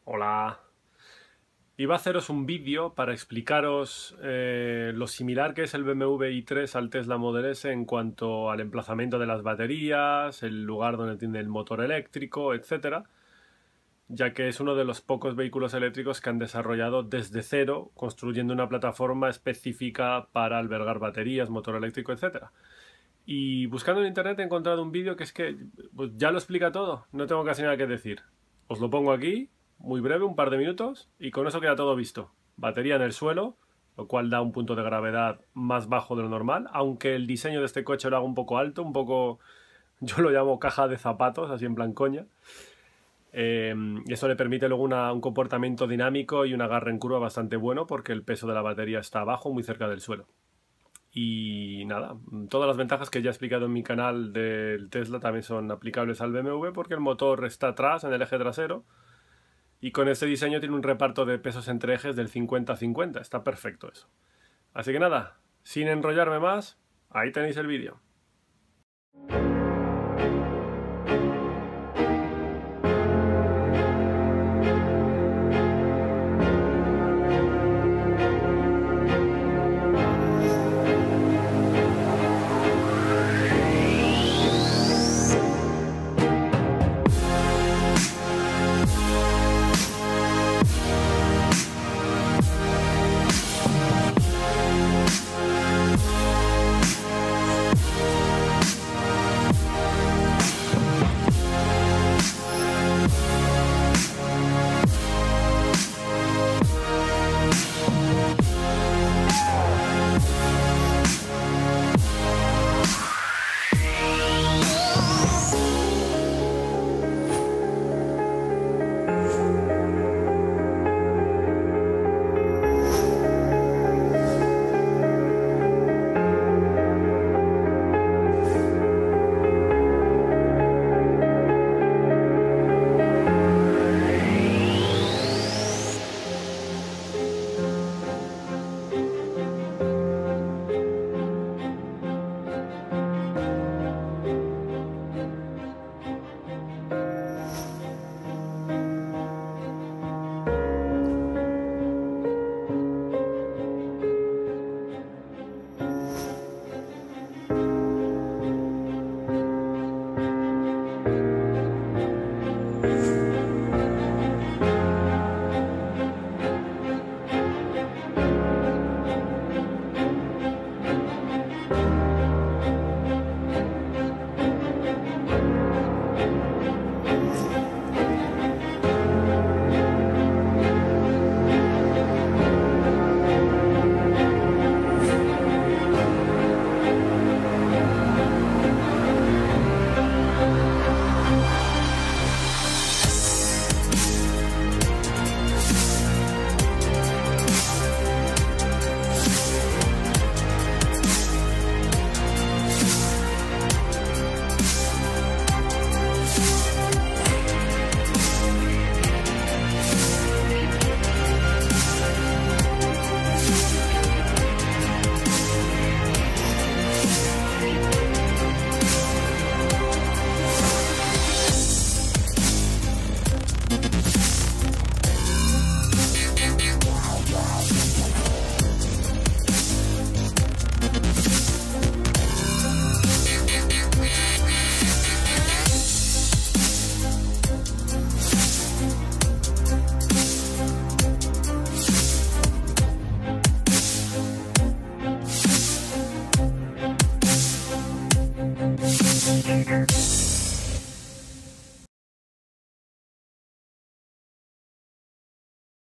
Hola. Iba a haceros un vídeo para explicaros lo similar que es el BMW i3 al Tesla Model S en cuanto al emplazamiento de las baterías, el lugar donde tiene el motor eléctrico, etcétera, ya que es uno de los pocos vehículos eléctricos que han desarrollado desde cero, construyendo una plataforma específica para albergar baterías, motor eléctrico, etcétera. Y buscando en internet he encontrado un vídeo que es que pues, ya lo explica todo, no tengo casi nada que decir. Os lo pongo aquí, muy breve, un par de minutos, y con eso queda todo visto. Batería en el suelo, lo cual da un punto de gravedad más bajo de lo normal, aunque el diseño de este coche lo haga un poco alto, un poco, yo lo llamo caja de zapatos, así en plan coña. Y eso le permite luego un comportamiento dinámico y un agarre en curva bastante bueno porque el peso de la batería está abajo, muy cerca del suelo. Y nada, todas las ventajas que ya he explicado en mi canal del Tesla también son aplicables al BMW porque el motor está atrás en el eje trasero y con este diseño tiene un reparto de pesos entre ejes del 50-50. Está perfecto eso. Así que nada, sin enrollarme más, ahí tenéis el vídeo.